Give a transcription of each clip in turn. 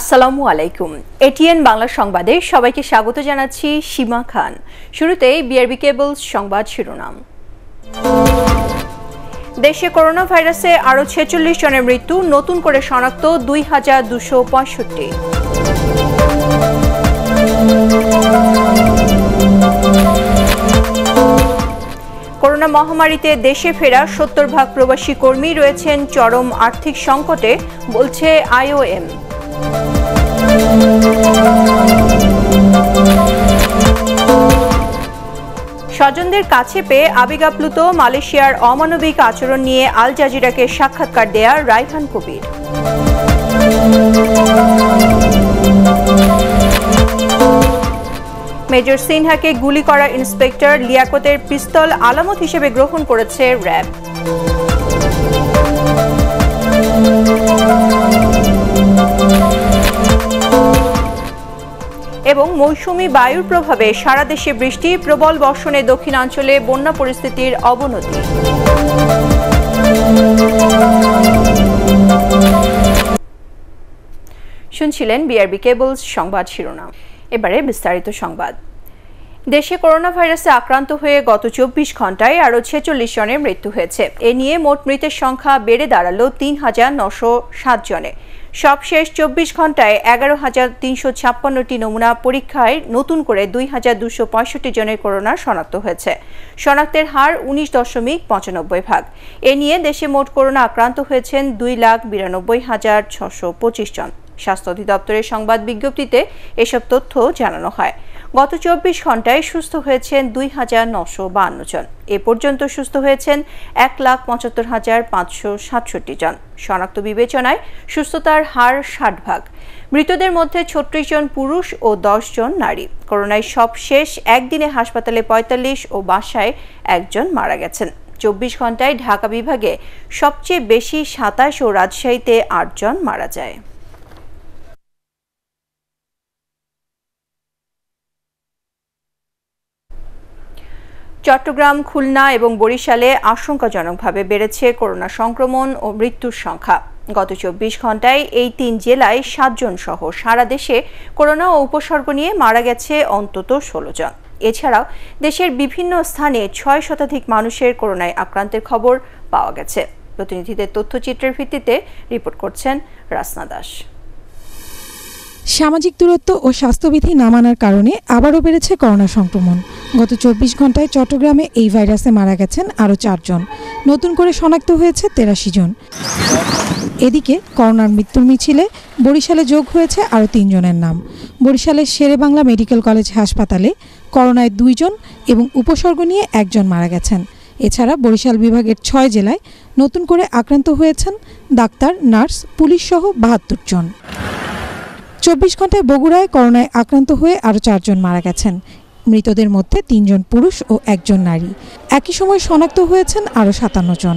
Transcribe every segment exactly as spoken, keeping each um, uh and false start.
আসসালামু আলাইকুম। এটিএন বাংলা সংবাদে সবাইকে স্বাগত জানাচ্ছি শিমা খান। শুরুতেই বিআরবি কেবলস সংবাদ শিরোনাম। দেশে করোনা ভাইরাসে আরও ছেচল্লিশ জনের মৃত্যু, নতুন করে শনাক্ত দুই হাজার দুশো পঁয়ষট্টি। করোনা মহামারীতে দেশে ফেরা সত্তর ভাগ প্রবাসী কর্মী রয়েছেন চরম আর্থিক সংকটে, বলছে আইওএম। স্বজনদের কাছে পেয়ে আবেগ আপ্লুত, মালয়েশিয়ার অমানবিক আচরণ নিয়ে আল জাজিরাকে সাক্ষাৎকার দেয়া রায়হান কবির। মেজর সিনহাকে গুলি করা ইন্সপেক্টর লিয়াকতের পিস্তল আলামত হিসেবে গ্রহণ করেছে র্যাব। এবং মৌসুমী বায়ুর প্রভাবে সারা দেশে বৃষ্টি, প্রবল বর্ষণে দক্ষিণাঞ্চলে বন্যা পরিস্থিতির অবনতি। শুনছিলেন বিআরবি কেবলস সংবাদ শিরোনাম। এবারে বিস্তারিত সংবাদ। দেশে করোনা ভাইরাসে আক্রান্ত হয়ে গত চব্বিশ ঘন্টায় আরও ছেচল্লিশ জনের মৃত্যু হয়েছে। এ নিয়ে মোট মৃতের সংখ্যা বেড়ে দাঁড়ালো তিন হাজার নশো সাত জনে। সবশেষ চব্বিশ ঘন্টায় এগারো হাজার তিনশো ছাপ্পান্নটি নমুনা পরীক্ষায় নতুন করে দুই হাজার দুশো পঁয়ষট্টি জনের করোনা শনাক্ত হয়েছে। শনাক্তের হার উনিশ দশমিক পঁচানব্বই ভাগ। এ নিয়ে দেশে মোট করোনা আক্রান্ত হয়েছেন দুই লাখ বিরানব্বই হাজার ছশো পঁচিশ জন। স্বাস্থ্য অধিদপ্তরের সংবাদ বিজ্ঞপ্তিতে এসব তথ্য জানানো হয়। গত চব্বিশ ঘন্টায় সুস্থ হয়েছেন দুই হাজার নশো বান্ন জন। এ পর্যন্ত সুস্থ হয়েছেন এক লাখ পঁচাত্তর হাজার পাঁচশো সাতষট্টি জন। শনাক্ত বিবেচনায় সুস্থতার হার ষাট ভাগ। মৃতদের মধ্যে ছত্রিশ জন পুরুষ ও দশ জন নারী। করোনায় সবশেষ একদিনে হাসপাতালে পঁয়তাল্লিশ ও বাসায় একজন মারা গেছেন। চব্বিশ ঘন্টায় ঢাকা বিভাগে সবচেয়ে বেশি সাতাশ ও রাজশাহীতে আটজন মারা যায়। চট্টগ্রাম, খুলনা এবং বরিশালে আশঙ্কাজনকভাবে বেড়েছে করোনা সংক্রমণ ও মৃত্যুর সংখ্যা। গত চব্বিশ ঘন্টায় এই তিন জেলায় সাতজন সহ সারা দেশে করোনা ও উপসর্গ নিয়ে মারা গেছে অন্তত ষোলো জন। এছাড়াও দেশের বিভিন্ন স্থানে ছয় শতাধিক মানুষের করোনায় আক্রান্তের খবর পাওয়া গেছে। প্রতিনিধিদের তথ্যচিত্রের ভিত্তিতে রিপোর্ট করছেন রাসনা দাস। সামাজিক দূরত্ব ও স্বাস্থ্যবিধি না মানার কারণে আবারও বেড়েছে করোনা সংক্রমণ। গত চব্বিশ ঘন্টায় চট্টগ্রামে এই ভাইরাসে মারা গেছেন আরও চারজন। নতুন করে শনাক্ত হয়েছে তেরাশি জন। এদিকে করোনার মৃত্যুর মিছিলে বরিশালে যোগ হয়েছে আরও তিনজনের নাম। বরিশালের শেরে বাংলা মেডিকেল কলেজ হাসপাতালে করোনায় দুইজন এবং উপসর্গ নিয়ে একজন মারা গেছেন। এছাড়া বরিশাল বিভাগের ছয় জেলায় নতুন করে আক্রান্ত হয়েছেন ডাক্তার, নার্স, পুলিশ সহ বাহাত্তর জন। চব্বিশ ঘন্টায় বগুড়ায় করোনায় আক্রান্ত হয়ে আরও চারজন মারা গেছেন। মৃতদের মধ্যে তিনজন পুরুষ ও একজন নারী। একই সময় শনাক্ত হয়েছেন আরও সাতান্ন জন।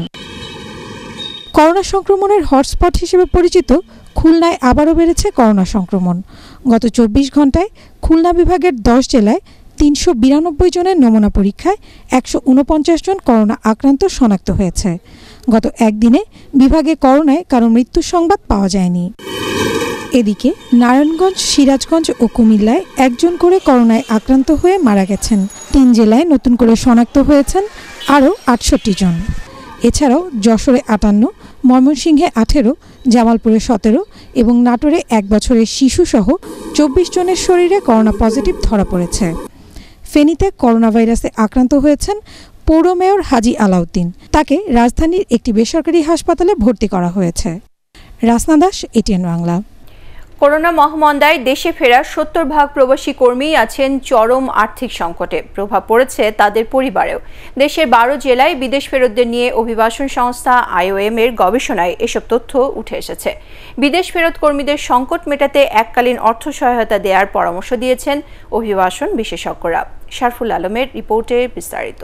করোনা সংক্রমণের হটস্পট হিসেবে পরিচিত খুলনায় আবারও বেড়েছে করোনা সংক্রমণ। গত চব্বিশ ঘন্টায় খুলনা বিভাগের দশ জেলায় তিনশো বিরানব্বই জনের নমুনা পরীক্ষায় একশো উনপঞ্চাশ জন করোনা আক্রান্ত শনাক্ত হয়েছে। গত একদিনে বিভাগে করোনায় কারো মৃত্যুর সংবাদ পাওয়া যায়নি। এদিকে নারায়ণগঞ্জ, সিরাজগঞ্জ ও কুমিল্লায় একজন করে করোনায় আক্রান্ত হয়ে মারা গেছেন। তিন জেলায় নতুন করে শনাক্ত হয়েছেন আরও আটষট্টি জন। এছাড়াও যশোরে আটান্ন, ময়মনসিংহে আঠেরো, জামালপুরে সতেরো এবং নাটোরে এক বছরের শিশুসহ চব্বিশ জনের শরীরে করোনা পজিটিভ ধরা পড়েছে। ফেনীতে করোনা ভাইরাসে আক্রান্ত হয়েছেন পৌর মেয়র হাজি আলাউদ্দিন। তাকে রাজধানীর একটি বেসরকারি হাসপাতালে ভর্তি করা হয়েছে। রাসনা দাস, এটিএন বাংলা। করোনা মহামন্দায় দেশে ফেরা সত্তর ভাগ প্রবাসী কর্মী আছেন চরম আর্থিক সংকটে। প্রভাব পড়েছে তাদের পরিবারেও। দেশের বারো জেলায় বিদেশ ফেরতদের নিয়ে অভিবাসন সংস্থা আইওএম এর গবেষণায় এসব তথ্য উঠে এসেছে। বিদেশ ফেরত কর্মীদের সংকট মেটাতে এককালীন অর্থ সহায়তা দেওয়ার পরামর্শ দিয়েছেন অভিবাসন বিশেষজ্ঞরা। শারফুল আলমের রিপোর্টে বিস্তারিত।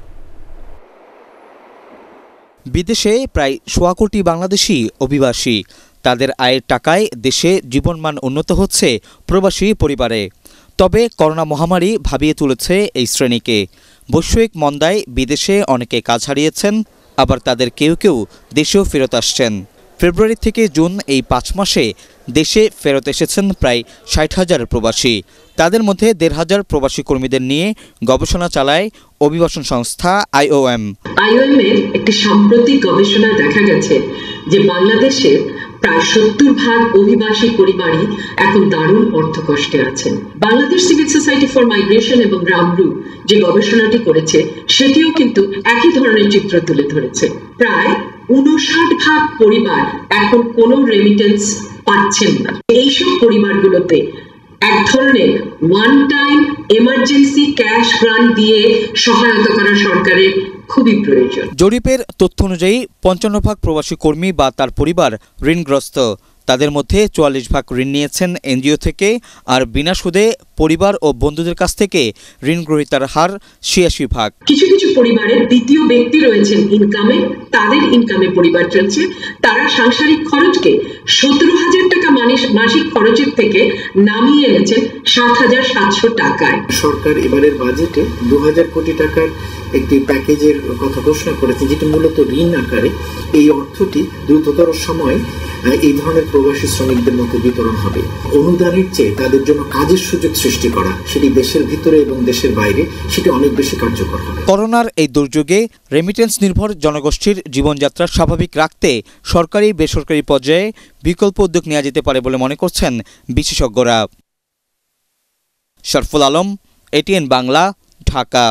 বিদেশে প্রায় সোয়া কোটি বাংলাদেশি অভিবাসী। তাদের আয়ের টাকায় দেশে জীবনমান উন্নত হচ্ছে প্রবাসী পরিবারে। তবে করোনা মহামারী ভাবিয়ে তুলেছে এই শ্রেণীকে। বৈশ্বিক মন্দায় বিদেশে অনেকে কাজ হারিয়েছেন, আবার তাদের কেউ কেউ দেশেও ফেরত আসছেন। ফেব্রুয়ারি থেকে জুন এই পাঁচ মাসে দেশে ফেরত এসেছেন প্রায় ষাট হাজার প্রবাসী। তাদের মধ্যে দেড় হাজার প্রবাসী কর্মীদের নিয়ে গবেষণা চালায় অভিবাসন সংস্থা আইওএম। আইওএম এর একটি সাম্প্রতিক গবেষণায় দেখা গেছে যে বাংলাদেশের প্রায় সত্তর ভাগ অভিবাসী পরিবারই এখন দারুণ অর্থকষ্টে আছেন। Bangladesh civil society for migration এবং গ্রামরু যে গবেষণাটি করেছে সেটিও কিন্তু একই ধরনের চিত্র তুলে ধরেছে। প্রায় উনষাট ভাগ পরিবার এখন কোনো রেমিটেন্স পাচ্ছেন না। এইসব পরিবারগুলোতে এক ধরনের one time emergency cash grant দিয়ে সহায়তা করা সরকারের খুবই প্রয়োজন। জরিপের তথ্য অনুযায়ী পঞ্চান্ন ভাগ প্রবাসী কর্মী বা তার পরিবার ঋণগ্রস্ত। তাদের মধ্যে চুয়াল্লিশ ভাগ ঋণ নিয়েছেন এনজিও থেকে, আর বিনা সুদে পরিবার ও বন্ধুদের কাছ থেকে ঋণ গ্রহীতার হার ছিয়াশি ভাগ। কিছু কিছু পরিবারের দ্বিতীয় ব্যক্তি রয়েছেন ইনকামে, তাদের ইনকামে পরিবার চলছে, তারা সাংসারিক খরচকে সতেরো হাজার টাকা মাসিক খরচের থেকে নামিয়ে এনেছেন সাত হাজার সাতশো টাকায়। সরকার এবারের বাজেটে দু হাজার কোটি টাকার একটি প্যাকেজের কথা ঘোষণা করেছে, যেটি মূলত ঋণ আকারে। এই অর্থটি দ্রুততর সময় এই ধরনের প্রবাসী শ্রমিকদের মধ্যে বিতরণ হবে। অনুদানের চেয়ে তাদের জন্য কাজের সুযোগ সৃষ্টি করা, সেটি দেশের ভিতরে এবং দেশের বাইরে, সেটি অনেক বেশি কার্যকর হবে। করোনার এই দুর্যোগে রেমিটেন্স নির্ভর জনগোষ্ঠীর জীবনযাত্রা স্বাভাবিক রাখতে সরকারি বেসরকারি পর্যায়ে বিকল্প উদ্যোগ নেওয়া যেতে পারে বলে মনে করছেন বিশেষজ্ঞরা। শরফুল আলম, এটিএন বাংলা, ঢাকা।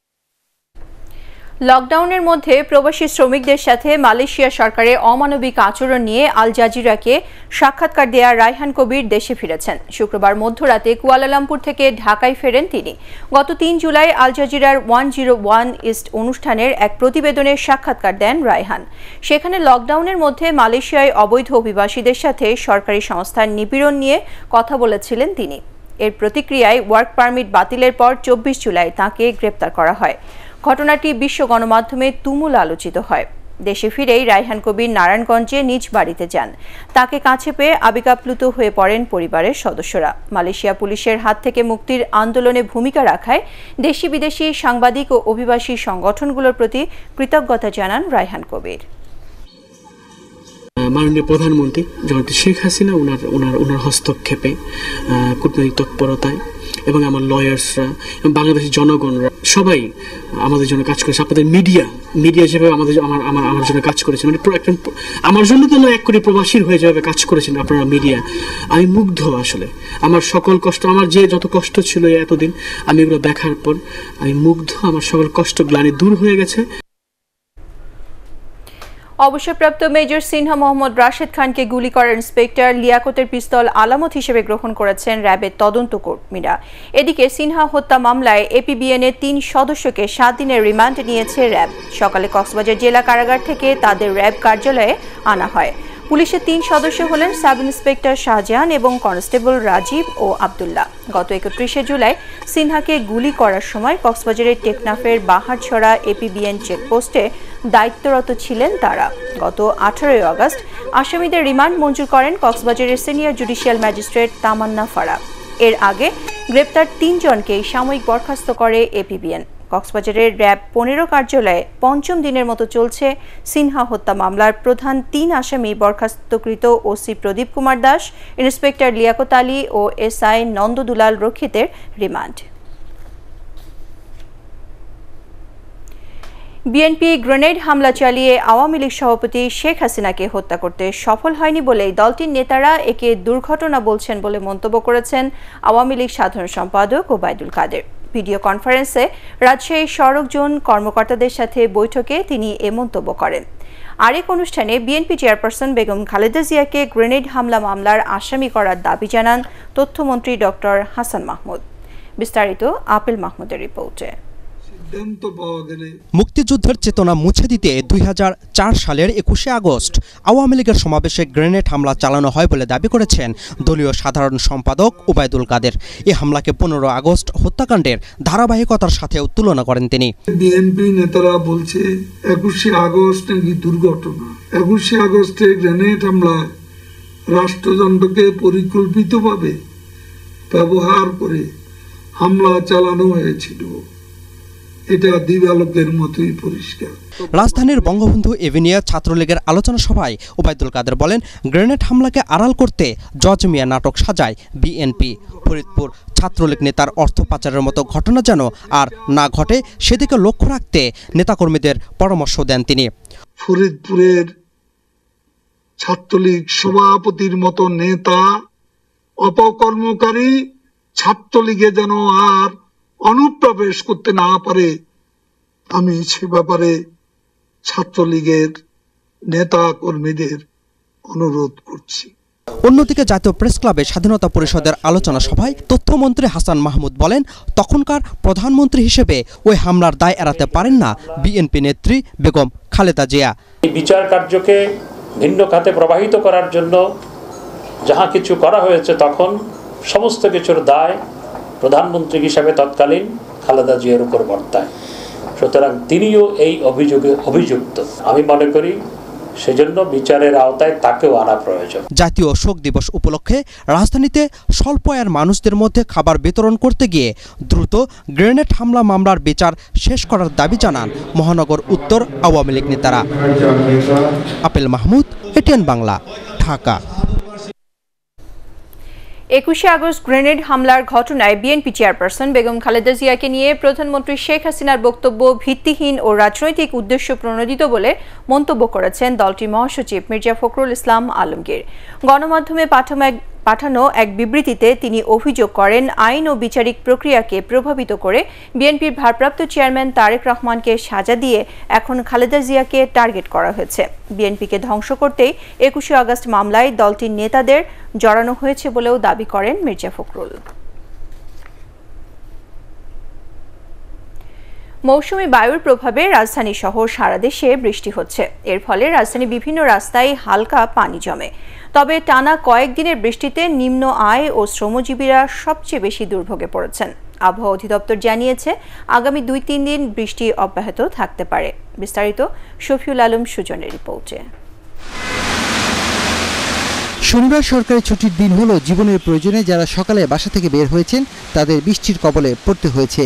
লকডাউনের মধ্যে প্রবাসী শ্রমিকদের সাথে মালয়েশিয়া সরকারের অমানবিক আচরণ নিয়ে আল জাজিরাকে সাক্ষাৎকার দেয়া রায়হান কবির দেশে ফিরেছেন। শুক্রবার মধ্যরাতে কুয়ালালামপুর থেকে ঢাকায় ফেরেন তিনি। গত তিন জুলাই আল জাজিরার ওয়ান জিরো ওয়ান ইস্ট অনুষ্ঠানের এক প্রতিবেদনে সাক্ষাৎকার দেন রায়হান। সেখানে লকডাউনের মধ্যে মালয়েশিয়ায় অবৈধ অভিবাসীদের সাথে সরকারি সংস্থার নিপীড়ন নিয়ে কথা বলেছিলেন তিনি। এর প্রতিক্রিয়ায় ওয়ার্ক পারমিট বাতিলের পর চব্বিশ জুলাই তাঁকে গ্রেপ্তার করা হয়। ঘটনাটি বিশ্ব গণমাধ্যমে তুমুল আলোচিত হয়। দেশে ফিরেই রায়হান কবির নারায়ণগঞ্জে নিজ বাড়িতে যান। তাকে কাছে পেয়ে আবেগাপ্লুত হয়ে পড়েন পরিবারের সদস্যরা। মালয়েশিয়া পুলিশের হাত থেকে মুক্তির আন্দোলনে ভূমিকা রাখায় দেশি বিদেশি সাংবাদিক ও অভিবাসী সংগঠনগুলোর প্রতি কৃতজ্ঞতা জানান রায়হান কবির। মাননীয় প্রধানমন্ত্রী জনাব শেখ হাসিনা ওনার ওনার ওনার হস্তক্ষেপে, কূটনৈতিক তৎপরতায় এবং আমার লয়ার্সরা এবং বাংলাদেশের জনগণরা সবাই আমাদের জন্য কাজ করেছে। আপনাদের মিডিয়া মিডিয়া যেভাবে আমাদের আমার আমার আমার জন্য কাজ করেছে, মানে একজন আমার জন্য তো না, এক কোটি প্রবাসীর হয়ে যেভাবে কাজ করেছেন আপনারা মিডিয়া, আমি মুগ্ধ। আসলে আমার সকল কষ্ট, আমার যে যত কষ্ট ছিল এতদিন, আমি এগুলো দেখার পর আমি মুগ্ধ। আমার সকল কষ্ট গ্লানি দূর হয়ে গেছে। অবসরপ্রাপ্ত মেজর সিনহা মোহাম্মদ রাশেদ খানকে গুলি করা ইন্সপেক্টর লিয়াকতের পিস্তল আলামত হিসেবে গ্রহণ করেছেন র্যাবের তদন্ত কর্মীরা। এদিকে সিনহা হত্যা মামলায় এপিবিএনের তিন সদস্যকে সাত দিনের রিমান্ড নিয়েছে র্যাব। সকালে কক্সবাজার জেলা কারাগার থেকে তাদের র্যাব কার্যালয়ে আনা হয়। পুলিশের তিন সদস্য হলেন সাব ইন্সপেক্টর শাহজাহান এবং কনস্টেবল রাজীব ও আবদুল্লাহ। গত একত্রিশে জুলাই সিনহাকে গুলি করার সময় কক্সবাজারের টেকনাফের বাহারছড়া এপিবিএন চেকপোস্টে দায়িত্বরত ছিলেন তারা। গত আঠারোই আগস্ট আসামিদের রিমান্ড মঞ্জুর করেন কক্সবাজারের সিনিয়র জুডিশিয়াল ম্যাজিস্ট্রেট তামান্না ফারা। এর আগে গ্রেপ্তার তিনজনকেই সাময়িক বরখাস্ত করে এপিবিএন। কক্সবাজারের র্যাব পনেরো কার্যালয়ে পঞ্চম দিনের মতো চলছে সিনহা হত্যা মামলার প্রধান তিন আসামি বরখাস্তকৃত ওসি প্রদীপ কুমার দাস, ইন্সপেক্টর লিয়াকত আলী ও এসআই নন্দদুলাল রক্ষিতের রিমান্ড। বিএনপি গ্রেনেড হামলা চালিয়ে আওয়ামী লীগ সভাপতি শেখ হাসিনাকে হত্যা করতে সফল হয়নি বলেই দলটির নেতারা একে দুর্ঘটনা বলছেন বলে মন্তব্য করেছেন আওয়ামী লীগ সাধারণ সম্পাদক ওবায়দুল কাদের। ভিডিও কনফারেন্সে রাজশাহী সড়ক জোন কর্মকর্তাদের সাথে বৈঠকে তিনি এ মন্তব্য করেন। আরেক অনুষ্ঠানে বিএনপি চেয়ারপারসন বেগম খালেদা জিয়াকে গ্রেনেড হামলা মামলার আসামি করার দাবি জানান তথ্যমন্ত্রী ডক্টর হাসান মাহমুদ। বিস্তারিত আপেল মাহমুদের রিপোর্টে। মুক্তিযুদ্ধের চেতনা মুছে দিতে দুই হাজার চার সালের একুশে আগস্ট আওয়ামী লীগের সমাবেশে গ্রেনেড হামলা চালানো হয় বলে দাবি করেছেন দলীয় সাধারণ সম্পাদক ওবায়দুল কাদের। এই হামলাকে পনেরো আগস্ট হত্যাকাণ্ডের ধারাবাহিকতার সাথেও তুলনা করেন তিনি। বিএনপি নেতারা বলছে একুশে আগস্ট নাকি দুর্ঘটনা। একুশে আগস্টে গ্রেনেড হামলা রাষ্ট্রযন্ত্রকে এটা দিবালোকের মতোই পরিষ্কার। রাজধানীর বঙ্গবন্ধু এভিনিউ ছাত্রলীগের আলোচনা সভায় ওবায়দুল কাদের বলেন, গ্রেনেড হামলাকে আড়াল করতে জজ মিয়া নাটক সাজায় বিএনপি। ফরিদপুর ছাত্রলীগ নেতার অর্থ পাচারের মতো ঘটনা যেন আর না ঘটে সেদিকে লক্ষ্য রাখতে নেতাকর্মীদের পরামর্শ দেন তিনি। ফরিদপুরের ছাত্রলীগ সভাপতির মতো নেতা অপকর্মকারী ছাত্রলীগে যেন আর অনুপ্রবেশ করতে না পারে, আমি সে ব্যাপারে ছাত্রলীগের নেতা কর্মীদের অনুরোধ করছি। অন্যদিকে জাতীয় প্রেস ক্লাবে স্বাধীনতা পরিষদের আলোচনা সভায় তথ্যমন্ত্রী হাসান মাহমুদ বলেন, তখনকার প্রধানমন্ত্রী হিসেবে ওই হামলার দায় এড়াতে পারেন না বিএনপি নেত্রী বেগম খালেদা জিয়া। বিচার কার্যকে ভিন্ন খাতে প্রবাহিত করার জন্য যাহা কিছু করা হয়েছে তখন সমস্ত কিছুর দায় প্রধানমন্ত্রী হিসাবে তৎকালীন খালেদা জিয়ার উপর বর্তায়। সুতরাং তিনিও এই অভিযোগে অভিযুক্ত। আমি মনে করি সেজন্য বিচারের আওতায় তাকেও আনা প্রয়োজন। জাতীয় শোক দিবস উপলক্ষে রাজধানীতে স্বল্প আয়ের মানুষদের মধ্যে খাবার বিতরণ করতে গিয়ে দ্রুত গ্রেনেড হামলা মামলার বিচার শেষ করার দাবি জানান মহানগর উত্তর আওয়ামী লীগ নেতারা। আপেল মাহমুদ, এটিএন বাংলা, ঢাকা। একুশে আগস্ট গ্রেনেড হামলার ঘটনায় বিএনপি চেয়ারপারসন বেগম খালেদা জিয়াকে নিয়ে প্রধানমন্ত্রী শেখ হাসিনার বক্তব্য ভিত্তিহীন ও রাজনৈতিক উদ্দেশ্য প্রণোদিত বলে মন্তব্য করেছেন দলটির মহাসচিব মির্জা ফখরুল ইসলাম আলমগীর। গণমাধ্যমে পাঠানো এক বিবৃতিতে তিনি অভিযোগ করেন, আইন ও বিচারিক প্রক্রিয়াকে প্রভাবিত করে বিএনপির ভারপ্রাপ্ত চেয়ারম্যান তারেক রহমানকে সাজা দিয়ে এখন খালেদা জিয়াকে টার্গেট করা হয়েছে। বিএনপিকে ধ্বংস করতেই একুশে আগস্ট মামলায় দলটির নেতাদের জড়ানো হয়েছে বলেও দাবি করেন মির্জা ফখরুল। মৌসুমী বায়ুর প্রভাবে রাজধানী সহ সারা দেশে বৃষ্টি হচ্ছে। এর ফলে রাজধানীর বিভিন্ন রাস্তায় হালকা পানি জমে। তবে টানা কয়েকদিনের বৃষ্টিতে নিম্ন আয় ও শ্রমজীবীরা সবচেয়ে বেশি দুর্ভোগে পড়েছেন। আবহাওয়া অধিদপ্তর জানিয়েছে, আগামী দুই তিন দিন বৃষ্টি অব্যাহত থাকতে পারে। বিস্তারিত শফিউল আলম সুজনের রিপোর্টে। শনিবার সরকারি ছুটির দিন হলো জীবনের প্রয়োজনে যারা সকালে বাসা থেকে বের হয়েছেন তাদের বৃষ্টির কবলে পড়তে হয়েছে।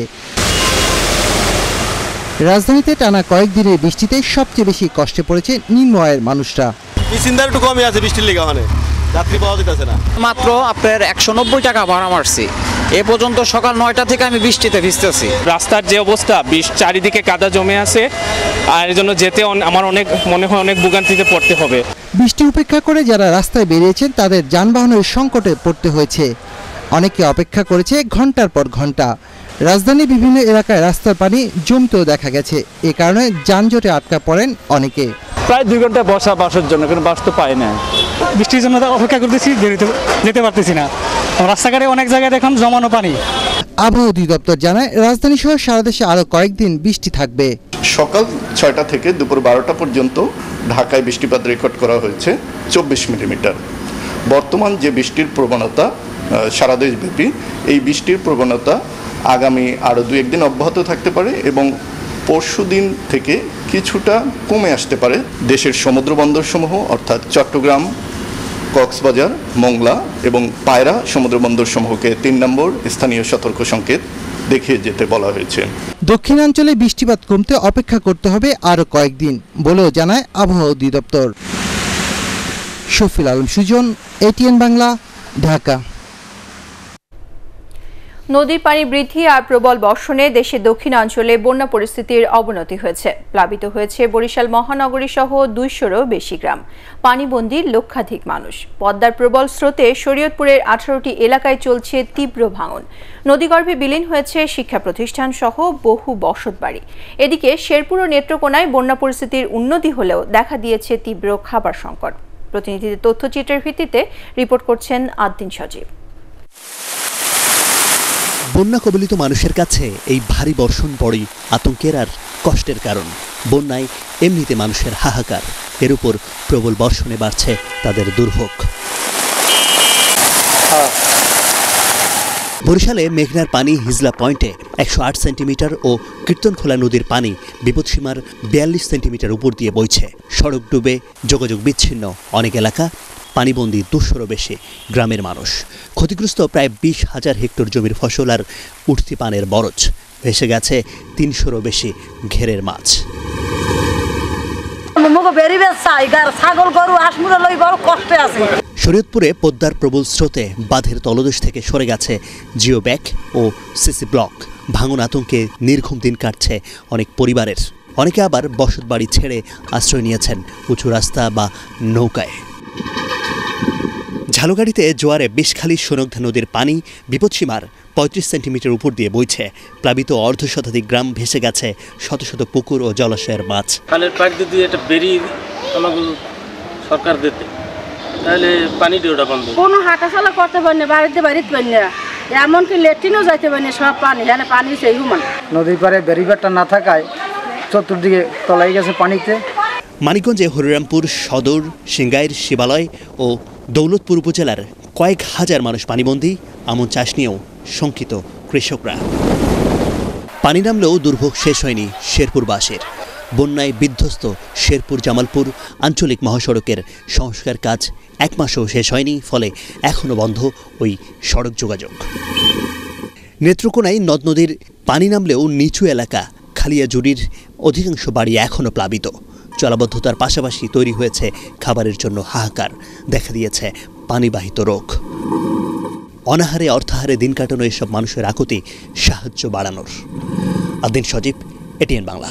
রাজধানীতে টানা কয়েকদিনের বৃষ্টিতে সবচেয়ে বেশি কষ্টে পড়েছে নিম্ন আয়ের মানুষরা। একটু কমই আছে বৃষ্টির লেগে, মানে যাত্রী পাওয়া যেতেছে না। মাত্র আপনার একশো নব্বই টাকা ভাড়া মারছি। এ পর্যন্ত সকাল নয়টা থেকে আমি বৃষ্টিতে ভিজতেছি। রাস্তার যে অবস্থা, বৃষ্টি চারিদিকে কাদা জমে আছে, আর এর জন্য যেতে আমার অনেক মনে হয় অনেক ভোগান্তিতে পড়তে হবে। বৃষ্টি উপেক্ষা করে যারা রাস্তায় বেরিয়েছেন তাদের যানবাহনের সংকটে পড়তে হয়েছে। অনেকে অপেক্ষা করেছে ঘন্টার পর ঘন্টা। রাজধানীর বিভিন্ন এলাকায় রাস্তার পানি জমতেও দেখা গেছে। এ কারণে যানজটে আটকা পড়েন অনেকে। প্রায় দুই ঘন্টা বসা বাসের জন্য, কিন্তু বাস তো পাই না। বৃষ্টির জন্য অপেক্ষা করতেছি, যেতে পারতেছি না। রাস্তাঘাটে অনেক জায়গায় দেখুন জমানো পানি। আবহাওয়া অধিদপ্তর জানায়, রাজধানী সহ সারা দেশে আরো কয়েকদিন বৃষ্টি থাকবে। সকাল ছয়টা থেকে দুপুর বারোটা পর্যন্ত ঢাকায় বৃষ্টিপাত রেকর্ড করা হয়েছে চব্বিশ মিলিমিটার। বর্তমান যে বৃষ্টির প্রবণতা সারা দেশব্যাপী, এই বৃষ্টির প্রবণতা আগামী আরও দু একদিন অব্যাহত থাকতে পারে এবং পরশু দিন থেকে কিছুটা কমে আসতে পারে। দেশের সমুদ্র বন্দরসমূহ অর্থাৎ চট্টগ্রাম, কক্সবাজার, মোংলা এবং পায়রা সমুদ্র বন্দরসমূহকে তিন নম্বর স্থানীয় সতর্ক সংকেত দেখিয়ে যেতে বলা হয়েছে। দক্ষিণাঞ্চলে বৃষ্টিপাত কমতে অপেক্ষা করতে হবে আরও কয়েকদিন বলেও জানায় আবহাওয়া অধিদপ্তর। শফিউল আলম সুজন, এটিএন বাংলা, ঢাকা। নদীর পানি বৃদ্ধি আর প্রবল বর্ষণে দেশের দক্ষিণাঞ্চলে বন্যা পরিস্থিতির অবনতি হয়েছে। প্লাবিত হয়েছে বরিশাল মহানগরী সহ দুইশোরও বেশি গ্রাম। পানিবন্দী লক্ষাধিক মানুষ। পদ্মার প্রবল স্রোতে শরীয়তপুরের আঠারোটি এলাকায় চলছে তীব্র ভাঙন। নদীগর্ভে বিলীন হয়েছে শিক্ষা প্রতিষ্ঠান সহ বহু বসতবাড়ি। এদিকে শেরপুর ও নেত্রকোনায় বন্যা পরিস্থিতির উন্নতি হলেও দেখা দিয়েছে তীব্র খাবার সংকট। প্রতিনিধিদের তথ্যচিত্রের ভিত্তিতে রিপোর্ট করছেন আদ্দিন সজীব। বন্যা কবলিত মানুষের কাছে এই ভারী বর্ষণ বড়ই আতঙ্কের আর কষ্টের কারণ। বন্যায় এমনিতে মানুষের হাহাকার, এর উপর প্রবল বর্ষণে বাড়ছে তাদের দুর্ভোগ। বরিশালে মেঘনার পানি হিজলা পয়েন্টে একশো আট সেন্টিমিটার ও কীর্তনখোলা নদীর পানি বিপদসীমার বিয়াল্লিশ সেন্টিমিটার উপর দিয়ে বইছে। সড়ক ডুবে যোগাযোগ বিচ্ছিন্ন অনেক এলাকা পানিবন্দী দুশোরও বেশি গ্রামের মানুষ। ক্ষতিগ্রস্ত প্রায় বিশ হাজার হেক্টর জমির ফসল আর উঠতি পানের বরজ। ভেসে গেছে তিনশোরও বেশি ঘেরের মাছ। শরীয়তপুরে পদ্মার প্রবল স্রোতে বাঁধের তলদেশ থেকে সরে গেছে জিও ব্যাগ ও সিসি ব্লক। ভাঙন আতঙ্কে নির্ঘুম দিন কাটছে অনেক পরিবারের। অনেকে আবার বসতবাড়ি ছেড়ে আশ্রয় নিয়েছেন উঁচু রাস্তা বা নৌকায়। ঝালুগাড়িতে জোয়ারে বিষখালী সোনকধা নদীর পানি বিপদসীমার পঁয়ত্রিশ সেন্টিমিটার উপর দিয়ে বইছে। প্লাবিত অর্ধ শতাধিক গ্রাম, ভেসে গেছে শত শত পুকুর ও জলাশয়ের মাছ। খালের পাড় দিয়ে এটা বেরিয়ে আমাকে সরকার দিতে, তাহলে পানি দিয়ে ওটা বন্ধ। কোনো হাঁটাচলা করতে পারি না, বাড়িতে বাড়িতে পারি না, এমনকি লেট্রিনও যাইতে পারি না, সব পানি। হ্যাঁ, পানি সেই হুমান। নদীর পাড়ে ব্যারিকেডটা না থাকায় চতুর্দিকে তলাই গেছে পানিতে। মানিকগঞ্জে হরিরামপুর সদর, সিংগাইর, শিবালয় ও দৌলতপুর উপজেলার কয়েক হাজার মানুষ পানিবন্দী। আমন চাষ নিয়েও শঙ্কিত কৃষকরা। পানি নামলেও দুর্ভোগ শেষ হয়নি শেরপুরবাসীর। বন্যায় বিধ্বস্ত শেরপুর জামালপুর আঞ্চলিক মহাসড়কের সংস্কার কাজ এক মাসও শেষ হয়নি, ফলে এখনও বন্ধ ওই সড়ক যোগাযোগ। নেত্রকোনায় নদ নদীর পানি নামলেও নিচু এলাকা খালিয়াজুড়ির অধিকাংশ বাড়ি এখনও প্লাবিত। জলাবদ্ধতার পাশাপাশি তৈরি হয়েছে খাবারের জন্য হাহাকার। দেখা দিয়েছে পানিবাহিত রোগ। অনাহারে অর্থাহারে দিন কাটানো এসব মানুষের আকুতি সাহায্য বাড়ানোর। আদিন সজীব, এটিএন বাংলা।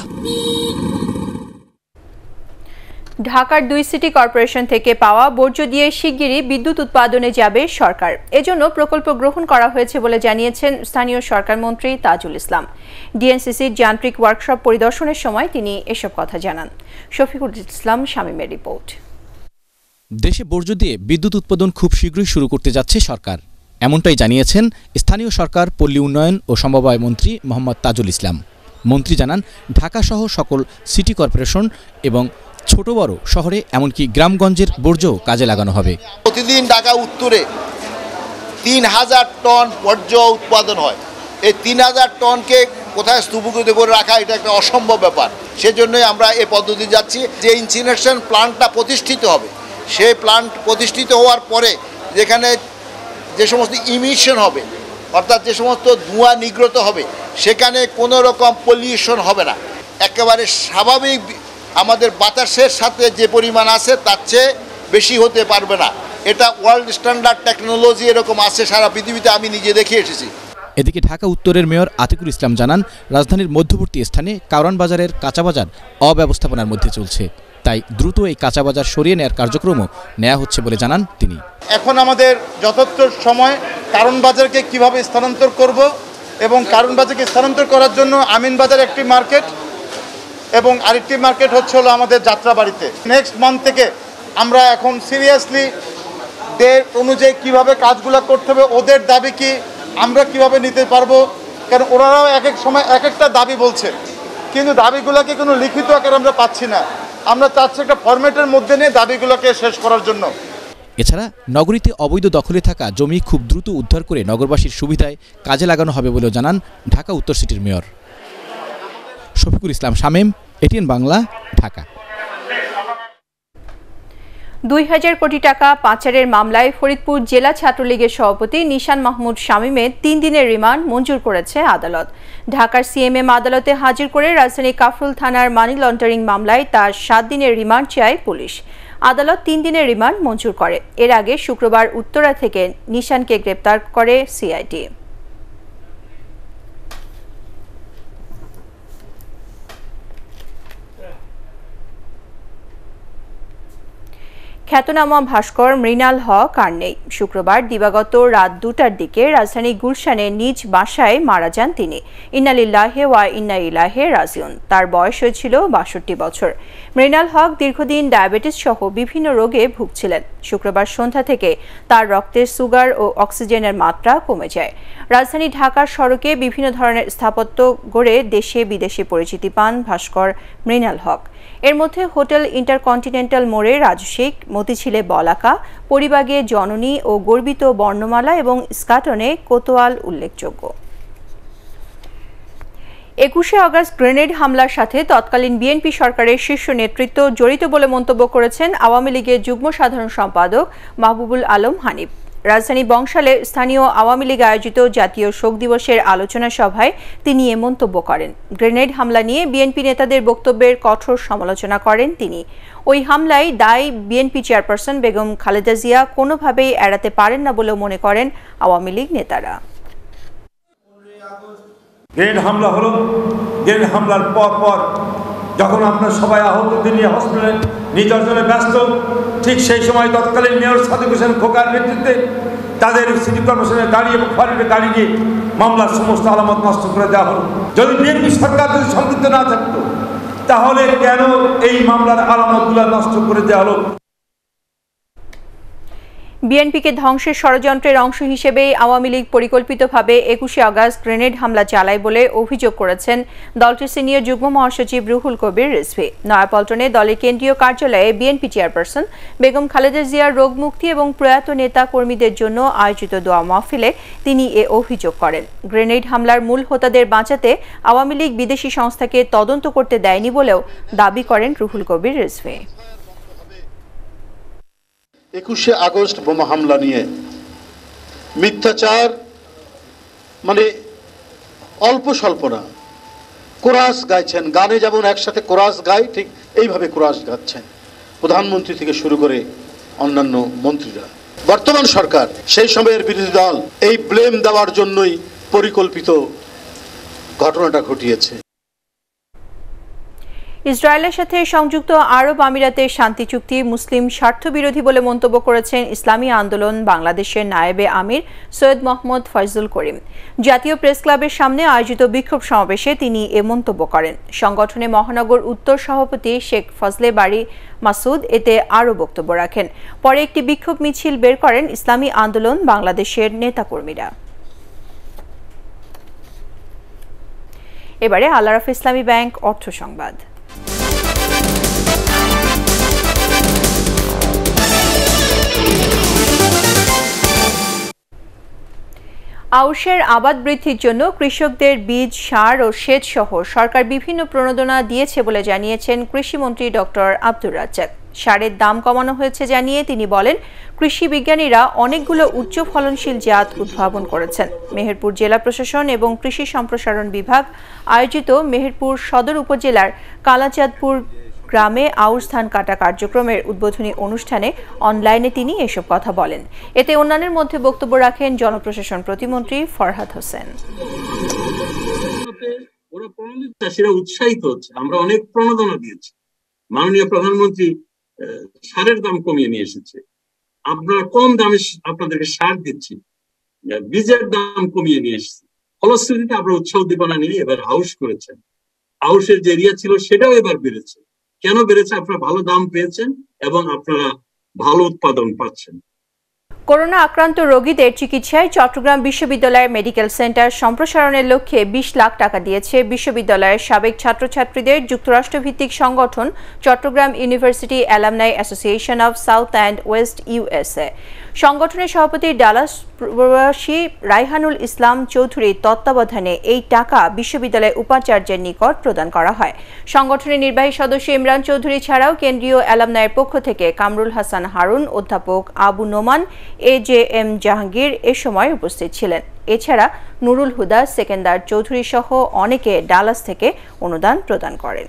ঢাকার দুই সিটি কর্পোরেশন থেকে পাওয়া বর্জ্য দিয়ে শিগগিরই বিদ্যুৎ উৎপাদনে যাবে সরকার। এজন্য প্রকল্প গ্রহণ করা হয়েছে বলে জানিয়েছেন স্থানীয় সরকার মন্ত্রী তাজুল ইসলাম। ডিএনসিসির যান্ত্রিক ওয়ার্কশপ পরিদর্শনের সময় তিনি এসব কথা জানান। শফিকুল ইসলাম শামীমের রিপোর্ট। দেশে বর্জ্য দিয়ে বিদ্যুৎ উৎপাদন খুব শীঘ্রই শুরু করতে যাচ্ছে সরকার, এমনটাই জানিয়েছেন স্থানীয় সরকার, পল্লী উন্নয়ন ও সমবায় মন্ত্রী মোহাম্মদ তাজুল ইসলাম। মন্ত্রী জানান, ঢাকাসহ সকল সিটি কর্পোরেশন এবং ছোট বড় শহরে এমনকি গ্রামগঞ্জের বর্জ্য কাজে লাগানো হবে। প্রতিদিন ঢাকা উত্তরে তিন হাজার টন বর্জ্য উৎপাদন হয়। এই তিন হাজার টনকে কোথায় স্তূপীকৃত করে রাখা, এটা একটা অসম্ভব ব্যাপার। সেজন্যই আমরা এই পদ্ধতি যাচ্ছি যে ইনসিনারেশন প্লান্টটা প্রতিষ্ঠিত হবে। সেই প্লান্ট প্রতিষ্ঠিত হওয়ার পরে যেখানে যে সমস্ত ইমিশন হবে, অর্থাৎ যে সমস্ত ধোঁয়া নির্গত হবে, সেখানে কোনো রকম পলিউশন হবে না। একেবারে স্বাভাবিক আমাদের বাতাসের সাথে যে পরিমাণ আছে তার চেয়ে বেশি হতে পারবে না। এটা ওয়ার্ল্ড স্ট্যান্ডার্ড টেকনোলজি এরকম আছে সারা পৃথিবীতে, আমি নিজে দেখে এসেছি। এদিকে ঢাকা উত্তরের মেয়র আতিকুল ইসলাম জানান, রাজধানীর মধ্যবর্তী স্থানে কারওয়ান বাজারের কাঁচা বাজার অব্যবস্থাপনার মধ্যে চলছে, তাই দ্রুত এই কাঁচা বাজার সরিয়ে নেওয়ার কার্যক্রমও নেওয়া হচ্ছে বলে জানান তিনি। এখন আমাদের যথার্থ সময় কারওয়ান বাজারকে কিভাবে স্থানান্তর করব এবং কারওয়ান বাজারকে স্থানান্তর করার জন্য আমিন বাজার একটি মার্কেট এবং আরেকটি মার্কেট হচ্ছে হলো আমাদের যাত্রাবাড়িতে। নেক্সট মান্থ থেকে আমরা এখন সিরিয়াসলি ডেট অনুযায়ী কিভাবে কাজগুলো করতে হবে, ওদের দাবি কি আমরা কিভাবে নিতে পারবো, কারণ ওনারাও এক এক সময় এক একটা দাবি বলছে, কিন্তু দাবিগুলোকে কোনো লিখিত আকারে আমরা পাচ্ছি না। আমরা চাচ্ছি একটা ফরম্যাটের মধ্যে নিয়ে দাবিগুলোকে শেষ করার জন্য। এছাড়া নগরীতে অবৈধ দখলে থাকা জমি খুব দ্রুত উদ্ধার করে নগরবাসীর সুবিধায় কাজে লাগানো হবে বলেও জানান ঢাকা উত্তর সিটির মেয়র। শফিকুল ইসলাম শামীম, এটিএন বাংলা, ঢাকা। দুই হাজার কোটি টাকা পাচারের মামলায় ফরিদপুর জেলা ছাত্রলীগের সভাপতি নিশান মাহমুদ শামীমের তিন দিনের রিমান্ড মঞ্জুর করেছে আদালত। ঢাকার সিএমএম আদালতে হাজির করে রাজধানী কাফরুল থানার মানি লন্ডারিং মামলায় তার সাত দিনের রিমান্ড চায় পুলিশ। আদালত তিন দিনের রিমান্ড মঞ্জুর করে। এর আগে শুক্রবার উত্তরা থেকে নিশানকে গ্রেপ্তার করে সিআইডি। খ্যাতনামা ভাস্কর মৃণাল হক আর নেই। শুক্রবার দিবাগত রাত দুটার দিকে রাজধানী গুলশানে নিজ বাসায় মারা যান তিনি। ইন্না লিল্লাহি ওয়া ইন্না ইলাইহি রাজিউন। তার বয়স হয়েছিল বাষট্টি বছর। মৃণাল হক দীর্ঘদিন ডায়াবেটিস সহ বিভিন্ন রোগে ভুগছিলেন। শুক্রবার সন্ধ্যা থেকে তার রক্তের সুগার ও অক্সিজেনের মাত্রা কমে যায়। রাজধানী ঢাকার সড়কে বিভিন্ন ধরনের স্থাপত্য গড়ে দেশে বিদেশে পরিচিতি পান ভাস্কর মৃণাল হক। এর মধ্যে হোটেল ইন্টারকন্টিনেন্টাল মোড়ে রাজশিক, মতিঝিলে বলাকা, পরিবাগে জননী ও গর্বিত বর্ণমালা এবং স্কাটনে কোতোয়াল উল্লেখযোগ্য। একুশে আগস্ট গ্রেনেড হামলার সাথে তৎকালীন বিএনপি সরকারের শীর্ষ নেতৃত্ব জড়িত বলে মন্তব্য করেছেন আওয়ামী লীগের যুগ্ম সাধারণ সম্পাদক মাহবুবুল আলম হানিফ। রাজধানী বংশালে স্থানীয় আওয়ামী লীগ আয়োজিত জাতীয় শোক দিবসের আলোচনা সভায় তিনি এ মন্তব্য করেন। গ্রেনেড হামলা নিয়ে বিএনপি নেতাদের বক্তব্যের কঠোর সমালোচনা করেন তিনি। ওই হামলায় দায় বিএনপি চেয়ারপারসন বেগম খালেদা জিয়া কোনোভাবেই এড়াতে পারেন না বলেও মনে করেন আওয়ামী লীগ নেতারা। গ্রেনেড হামলা হলো, গ্রেনেড হামলার পর পর যখন আপনার সবাই আহতদের নিয়ে হসপিটালে নির্যাতনে ব্যস্ত, ঠিক সেই সময় তৎকালীন মেয়র সাদিক হোসেন খোকার নেতৃত্বে তাদের সিটি কর্পোরেশনের গাড়ি এবং ফরেনের গাড়ি নিয়ে মামলার সমস্ত আলামত নষ্ট করে দেওয়া হলো। যদি বিএনপি সরকার যদি সম্পৃক্ত না থাকতো তাহলে কেন এই মামলার আলামতগুলো নষ্ট করে দেওয়া হলো? বিএনপিকে ধ্বংসের ষড়যন্ত্রের অংশ হিসেবে আওয়ামী লীগ পরিকল্পিতভাবে একুশে আগস্ট গ্রেনেড হামলা চালায় বলে অভিযোগ করেছেন দলটির সিনিয়র যুগ্ম মহাসচিব রুহুল কবির রিজভী। নয়াপল্টনে দলের কেন্দ্রীয় কার্যালয়ে বিএনপি চেয়ারপারসন বেগম খালেদা জিয়ার রোগমুক্তি এবং প্রয়াত নেতা কর্মীদের জন্য আয়োজিত দোয়া মাহফিলে তিনি এ অভিযোগ করেন। গ্রেনেড হামলার মূল হোতাদের বাঁচাতে আওয়ামী লীগ বিদেশি সংস্থাকে তদন্ত করতে দেয়নি বলেও দাবি করেন রুহুল কবির রিজভী। একুশে আগস্ট বোমা হামলা নিয়ে মিথ্যাচার মানে অল্প স্বল্প না, কোরাস গাইছেন। গানে যেমন একসাথে কোরাস গায়, ঠিক এইভাবে কোরাস গাচ্ছেন প্রধানমন্ত্রী থেকে শুরু করে অন্যান্য মন্ত্রীরা। বর্তমান সরকার সেই সময়ের বিরোধী দল এই ব্লেম দেওয়ার জন্যই পরিকল্পিত ঘটনাটা ঘটিয়েছে। ইসরায়েলের সাথে সংযুক্ত আরব আমিরাতের শান্তি চুক্তি মুসলিম স্বার্থবিরোধী বলে মন্তব্য করেছেন ইসলামী আন্দোলন বাংলাদেশের নায়েবে আমির সৈয়দ মোহাম্মদ ফয়জুল করিম। জাতীয় প্রেস ক্লাবের সামনে আয়োজিত বিক্ষোভ সমাবেশে তিনি এ মন্তব্য করেন। সংগঠনে মহানগর উত্তর সভাপতি শেখ ফজলে বাড়ি মাসুদ এতে আরও বক্তব্য রাখেন। পরে একটি বিক্ষোভ মিছিল বের করেন ইসলামী আন্দোলন বাংলাদেশের নেতাকর্মীরা। এবারে আল-আরাফা ইসলামী ব্যাংক অর্থ সংবাদ। আউশের আবাদ বৃদ্ধির জন্য কৃষকদের বীজ, সার ও সেচ সহ সরকার বিভিন্ন প্রণোদনা দিয়েছে বলে জানিয়েছেন কৃষিমন্ত্রী ডক্টর আব্দুর রাজ্জাক। সারের দাম কমানো হয়েছে জানিয়ে তিনি বলেন, কৃষি বিজ্ঞানীরা অনেকগুলো উচ্চ ফলনশীল জাত উদ্ভাবন করেছেন। মেহেরপুর জেলা প্রশাসন এবং কৃষি সম্প্রসারণ বিভাগ আয়োজিত মেহেরপুর সদর উপজেলার কালাচাঁদপুর গ্রামে আউশ ধান কাটা কার্যক্রমের উদ্বোধনী অনুষ্ঠানে অনলাইনে তিনি এসব কথা বলেন। এতে অন্যান্যের মধ্যে বক্তব্য রাখেন জনপ্রশাসন প্রতিমন্ত্রী ফরহাদ হোসেন। চাষিরা উৎসাহিত হচ্ছে, আমরা অনেক প্রণোদনা দিয়েছি। মাননীয় প্রধানমন্ত্রী সারের দাম কমিয়ে নিয়ে এসেছে, আমরা কম দামে আপনাদেরকে সার দিচ্ছি, বীজের দাম কমিয়ে নিয়ে এসেছি। ফলশ্রুতিতে আমরা উৎসাহ উদ্দীপনা নিয়ে এবার আউশ করেছেন। আউশের যে এরিয়া ছিল সেটাও এবার বেড়েছে। কেন বেড়েছে? আপনারা ভালো দাম পেয়েছেন এবং আপনারা ভালো উৎপাদন পাচ্ছেন। করোনা আক্রান্ত রোগীদের চিকিৎসায় চট্টগ্রাম বিশ্ববিদ্যালয়ের মেডিকেল সেন্টার সম্প্রসারণের লক্ষ্যে বিশ লাখ টাকা দিয়েছে বিশ্ববিদ্যালয়ের সাবেক ছাত্রছাত্রীদের যুক্তরাষ্ট্রভিত্তিক সংগঠন Chattogram university alumni association of south and west USA. সংগঠনের সভাপতি ডালাস প্রবাসী রাইহানুল ইসলাম চৌধুরীর তত্ত্বাবধানে এই টাকা বিশ্ববিদ্যালয়ের উপাচার্যের নিকট প্রদান করা হয়। সংগঠনের নির্বাহী সদস্য ইমরান চৌধুরী ছাড়াও কেন্দ্রীয় অ্যালামনাইয়ের পক্ষ থেকে কামরুল হাসান হারুন, অধ্যাপক Abu Noman, A J M Jahangir এ সময় উপস্থিত ছিলেন। এছাড়া নুরুল হুদা, সেকেন্দার চৌধুরী সহ অনেকে ডালাস থেকে অনুদান প্রদান করেন।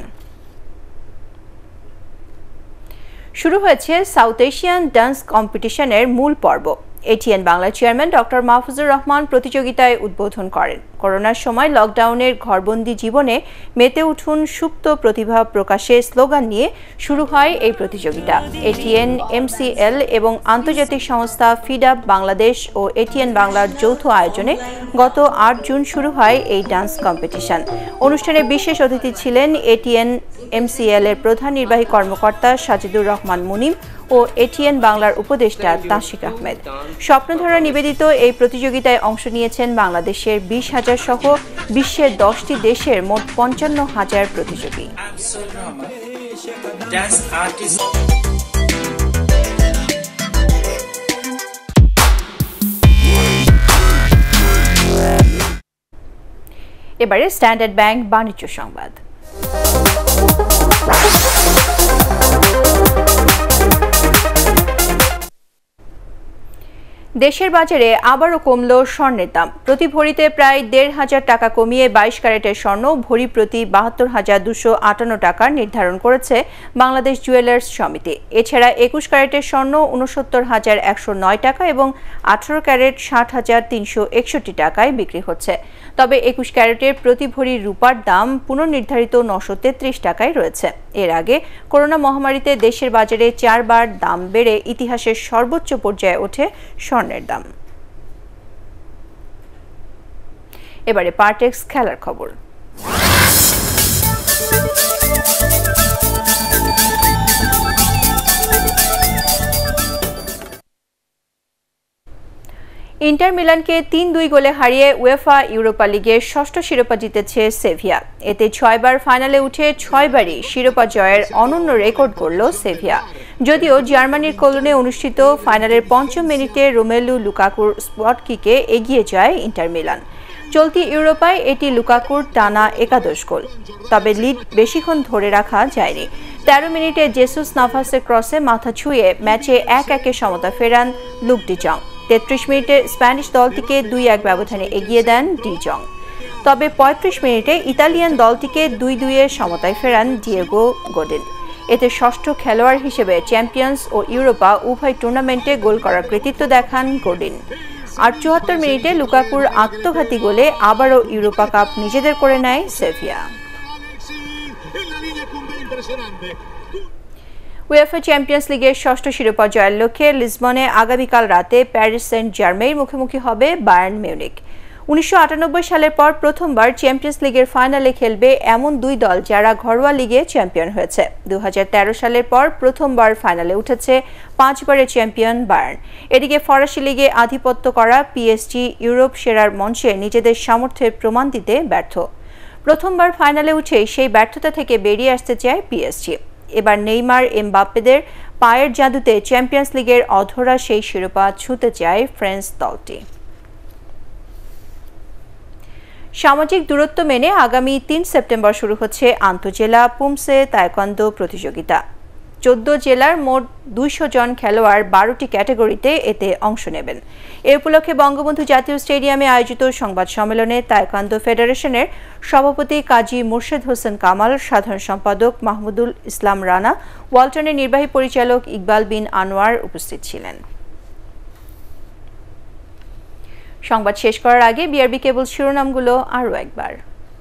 শুরু হয়েছে সাউথ এশিয়ান ডান্স কম্পিটিশনের মূল পর্ব। এটিএন বাংলার চেয়ারম্যান ডক্টর মাহফুজুর রহমান প্রতিযোগিতায় উদ্বোধন করেন। করোনার সময় লকডাউনের ঘরবন্দি জীবনে মেতে উঠুন সুপ্ত প্রতিভা প্রকাশে স্লোগান নিয়ে শুরু হয় এই প্রতিযোগিতা। এটিএন, এমসিএল এবং আন্তর্জাতিক সংস্থা ফিডাপ বাংলাদেশ ও এটিএন বাংলার যৌথ আয়োজনে গত আট জুন শুরু হয় এই ডান্স কম্পিটিশন। অনুষ্ঠানে বিশেষ অতিথি ছিলেন এটিএন এমসিএল এর প্রধান নির্বাহী কর্মকর্তা সাজিদুর রহমান মুনিম ও এটিএন বাংলার উপদেষ্টা তাশিক আহমেদ। স্বপ্নধারা নিবেদিত এই প্রতিযোগিতায় অংশ নিয়েছেন বাংলাদেশের বিশ হাজার সহ বিশ্বের দশটি দেশের মোট পঞ্চান্ন হাজার প্রতিযোগী। এবারে স্ট্যান্ডার্ড ব্যাংক বাণিজ্য সংবাদ। দেশের বাজারে আবারও কমল স্বর্ণের দাম। প্রতি ভরিতে প্রায় দেড় হাজার টাকা কমিয়ে বাইশ ক্যারেটের স্বর্ণ ভরি প্রতি বাহাত্তর হাজার দুশো আটান্ন টাকা নির্ধারণ করেছে বাংলাদেশ জুয়েলার্স সমিতি। এছাড়া একুশ ক্যারেটের স্বর্ণ উনসত্তর হাজার একশো নয় টাকা এবং আঠারো ক্যারেট ষাট হাজার তিনশো একষট্টি টাকায় বিক্রি হচ্ছে। তবে একুশ ক্যারেটের প্রতি ভরি রূপার দাম পুনর্নির্ধারিত নশো তেত্রিশ টাকায় রয়েছে। এর আগে করোনা মহামারীতে দেশের বাজারে চারবার দাম বেড়ে ইতিহাসের সর্বোচ্চ পর্যায়ে ওঠে স্বর্ণের দাম। এবারে পার্টেক্স খেলার খবর। ইন্টার মিলানকে তিন দুই গোলে হারিয়ে উয়েফা ইউরোপা লিগের ষষ্ঠ শিরোপা জিতেছে সেভিয়া। এতে ছয়বার ফাইনালে উঠে ছয়বারই শিরোপা জয়ের অনন্য রেকর্ড গড়ল সেভিয়া। যদিও জার্মানির কোলনে অনুষ্ঠিত ফাইনালের পঞ্চম মিনিটে রোমেলু লুকাকুর স্পট কিকে এগিয়ে যায় ইন্টার মিলান। চলতি ইউরোপায় এটি লুকাকুর টানা একাদশ গোল। তবে লিড বেশিক্ষণ ধরে রাখা যায়নি। তেরো মিনিটে জেসুস নাভাসের ক্রসে মাথা ছুঁয়ে ম্যাচে এক একে সমতা ফেরান লুক ডি জং। তেত্রিশ মিনিটে স্প্যানিশ দলটিকে দুই এক ব্যবধানে এগিয়ে দেন ডি জং। তবে পঁয়ত্রিশ মিনিটে ইতালিয়ান দলটিকে দুই দুইয়ের সমতায় ফেরান ডিয়েগো গোডিন। এতে ষষ্ঠ খেলোয়াড় হিসেবে চ্যাম্পিয়ন্স ও ইউরোপা উভয় টুর্নামেন্টে গোল করার কৃতিত্ব দেখান গোডিন। আর চুয়াত্তর মিনিটে লুকাকুর আত্মঘাতী গোলে আবারও ইউরোপা কাপ নিজেদের করে নেয় সেভিয়া। উয়েফা চ্যাম্পিয়ন্স লিগের ষষ্ঠ শিরোপা জয়ের লক্ষ্যে লিসবনে আগামীকাল রাতে প্যারিস সেন্ট জার্মেইর মুখোমুখি হবে বায়ার্ন মিউনিক। উনিশশো আটানব্বই সালের পর প্রথমবার চ্যাম্পিয়ন্স লিগের ফাইনালে খেলবে এমন দুই দল যারা ঘরোয়া লিগে চ্যাম্পিয়ন হয়েছে। দু হাজার তেরো সালের পর প্রথমবার ফাইনালে উঠেছে পাঁচবারের চ্যাম্পিয়ন বায়ার্ন। এদিকে ফরাসি লিগে আধিপত্য করা পিএসজি ইউরোপ সেরার মঞ্চে নিজেদের সামর্থ্যের প্রমাণ দিতে ব্যর্থ। প্রথমবার ফাইনালে উঠে সেই ব্যর্থতা থেকে বেরিয়ে আসতে চায় পিএসজি। এবার নেইমার এমবাপ্পেদের পায়ের জাদুতে চ্যাম্পিয়ন্স লিগের অধরা সেই শিরোপা ছুঁতে চায় ফ্রেঞ্চ দলটি। সামাজিক দূরত্ব মেনে আগামী তিন সেপ্টেম্বর শুরু হচ্ছে আন্তঃজেলা পুমসে তায়কোয়ান্দো প্রতিযোগিতা। চোদ্দ জেলার মোট দুইশো জন খেলোয়াড় বারোটি ক্যাটাগরিতে এতে অংশ নেবেন। এ উপলক্ষে বঙ্গবন্ধু জাতীয় স্টেডিয়ামে আয়োজিত সংবাদ সম্মেলনে তায়কোয়ান্দো ফেডারেশনের সভাপতি কাজী মুর্শেদ হোসেন কামাল, সাধারণ সম্পাদক মাহমুদুল ইসলাম রানা, ওয়ালটনের নির্বাহী পরিচালক ইকবাল বিন আনোয়ার উপস্থিত ছিলেন। সংবাদ শেষ করার আগে বিআরবি কেবল শিরোনামগুলো আরও একবার।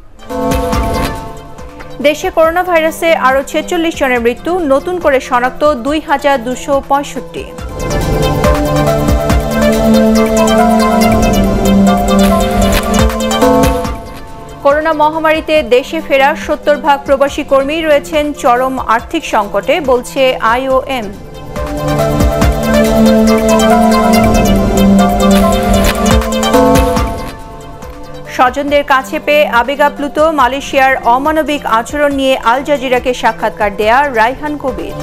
দেশে করোনা ভাইরাসে আরও ছেচল্লিশ জনের মৃত্যু, নতুন করে শনাক্ত দুই হাজার দুশো পঁয়ষট্টি। করোনা মহামারীতে দেশে ফেরা সত্তর ভাগ প্রবাসী কর্মী রয়েছেন চরম আর্থিক সংকটে, বলছে আইওএম। স্বজনদের কাছে পেয়ে আবেগাপ্লুত, মালয়েশিয়ার অমানবিক আচরণ নিয়ে আল জাজিরাকে সাক্ষাৎকার দেয়া রায়হান কবির।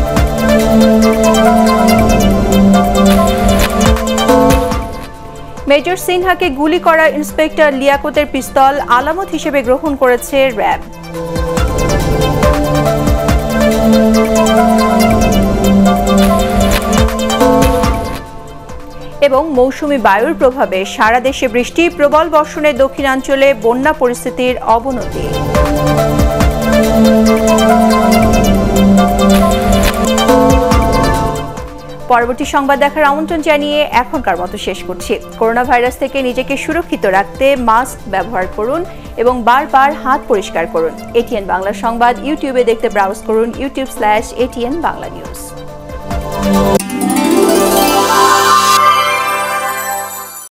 মেজর সিনহাকে গুলি করা ইন্সপেক্টর লিয়াকতের পিস্তল আলামত হিসেবে গ্রহণ করেছে র্যাব। এবং মৌসুমী বায়ুর প্রভাবে সারা দেশে বৃষ্টি, প্রবল বর্ষণে দক্ষিণাঞ্চলে বন্যা পরিস্থিতির অবনতি। পরবর্তী সংবাদ দেখার আমন্ত্রণ জানিয়ে এখনকার মতো শেষ করছি। করোনা ভাইরাস থেকে নিজেকে সুরক্ষিত রাখতে মাস্ক ব্যবহার করুন এবং বারবার হাত পরিষ্কার করুন। এটিএন বাংলা সংবাদ ইউটিউবে দেখতে ব্রাউজ করুন YouTube slash ATN Bangla news.